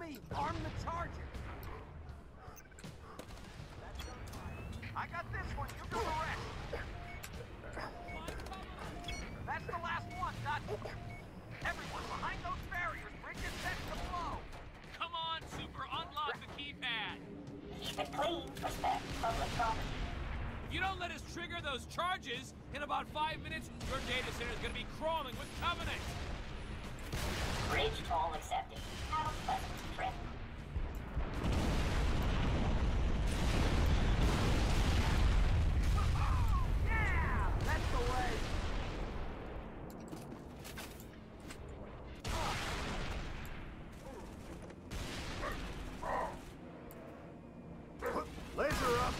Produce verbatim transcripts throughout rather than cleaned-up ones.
leave. Arm the charger. I got this one. You do the rest. That's the last one, Dutch. Everyone behind those barriers. Bring your set to blow. Come on, Super. Unlock the keypad. Keep it clean. Respect public property. If you don't let us trigger those charges, in about five minutes, your data center is going to be crawling with Covenant. Bridge toll accepted. Have a pleasant trip. Yeah! That's the way. Laser up!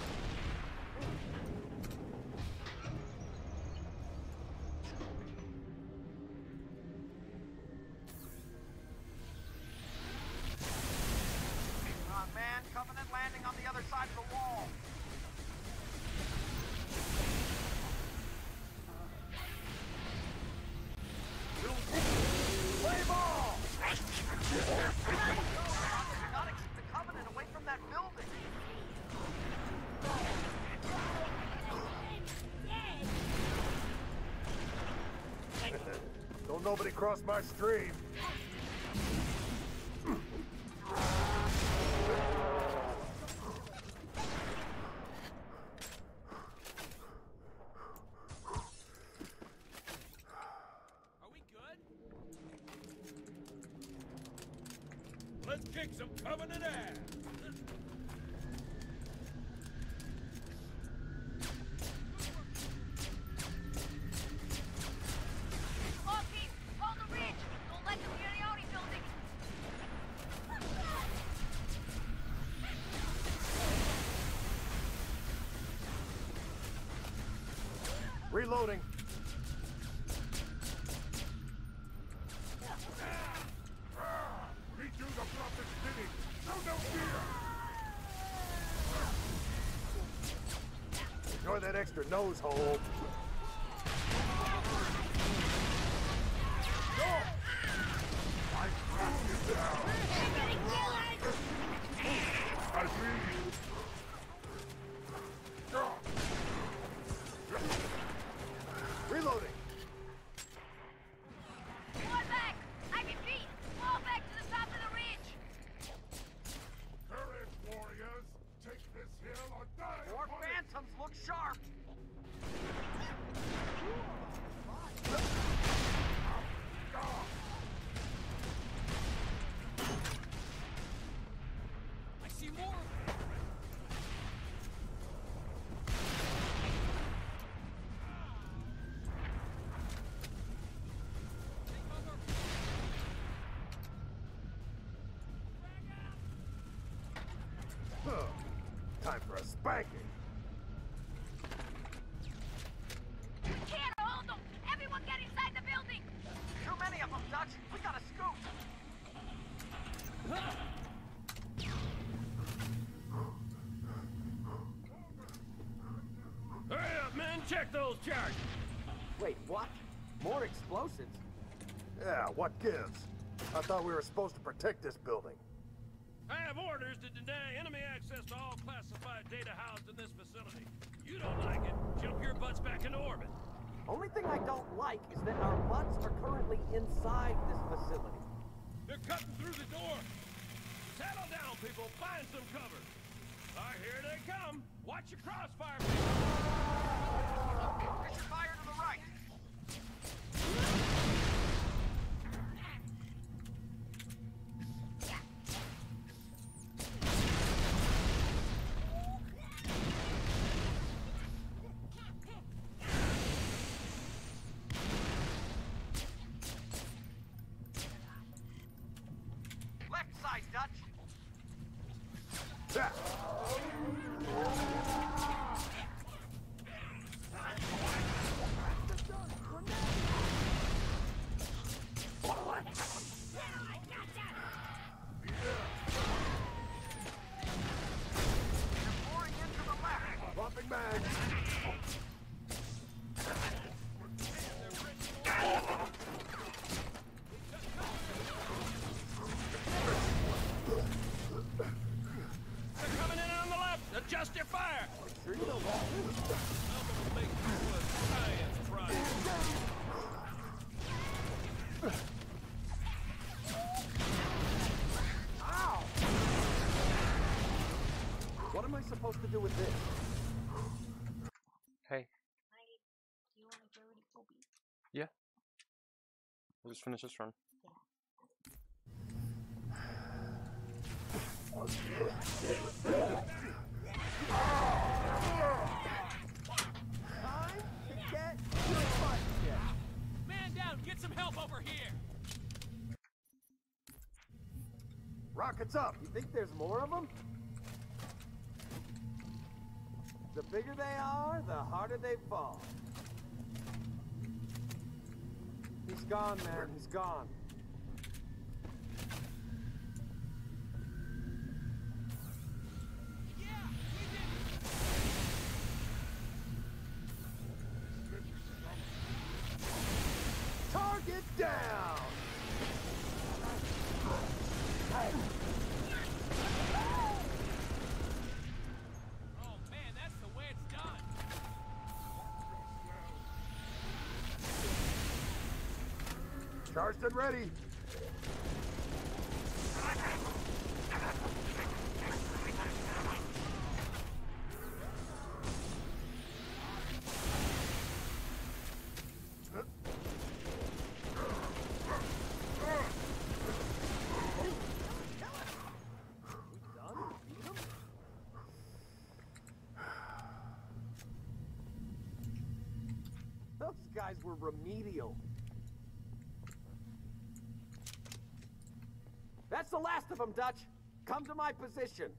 Oh, man, Covenant landing on the other side of the wall. Play ball! Gotta keep the Covenant away from that building. Don't nobody cross my stream. Are we good? Let's kick some Covenant ass! All teams, hold the ridge! Don't let them near the Audi building! Reloading. Redo the profit city! Show no fear! Enjoy that extra nose hole. I track you down! I see you! Reloading. Fall back! I can beat! Fall back to the top of the ridge! Courage, warriors! Take this hill or die! More upon it. phantoms look sharp. I see more of them. Huh. Time for a spanking. Can't hold them! Everyone get inside the building! Too many of them, Dutch. We gotta scoop. Hurry up, men! Check those charges! Wait, what? More explosives? Yeah, what gives? I thought we were supposed to protect this building. I have orders to deny enemy access to all classified data housed in this facility. You don't like it, jump your butts back into orbit. Only thing I don't like is that our butts are currently inside this facility. They're cutting through the door. Settle down, people. Find some cover. All right, here they come. Watch your crossfire, people. Focus your fire to the right. Left side, Dutch. Yeah. They're pouring into the left. Dropping mag. sure you don't want this. I'm gonna make you a science project. Ow! What am I supposed to do with this? Hey. Do you want to get rid of Kobe? Yeah. We'll just finish this run. Time to get your butt checked. Man down, get some help over here! Rockets up! You think there's more of them? The bigger they are, the harder they fall. He's gone, man. He's gone. Yeah, we did it! Target down! Oh man, that's the way it's done! Charged and ready. Those guys were remedial. That's the last of them, Dutch. Come to my position.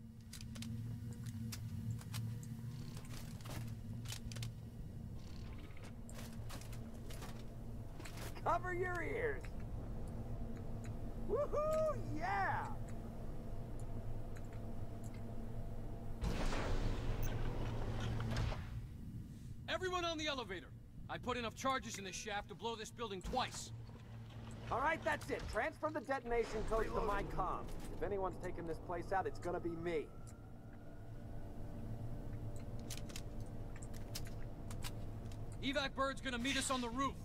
Cover your ears. Woohoo! Yeah! Everyone on the elevator! I put enough charges in this shaft to blow this building twice. All right, that's it. Transfer the detonation codes to my comm. If anyone's taking this place out, it's gonna be me. Evac Bird's gonna meet us on the roof.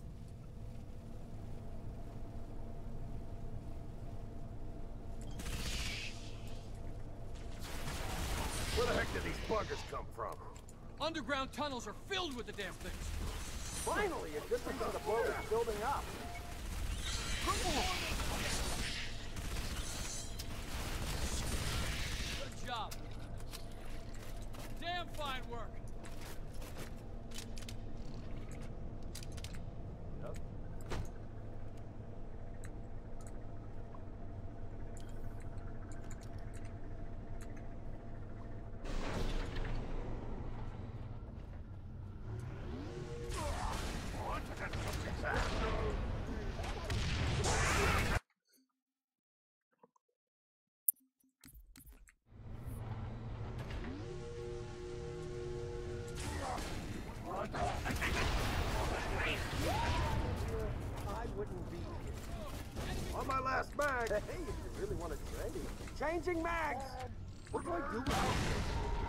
Where the heck did these buggers come from? Underground tunnels are filled with the damn things. Finally, a good reason to blow this building up. Good job. Damn fine work. Yep. I wouldn't be here. On my last mag. Hey, if you really want to trade. Changing mags. What do I do with this?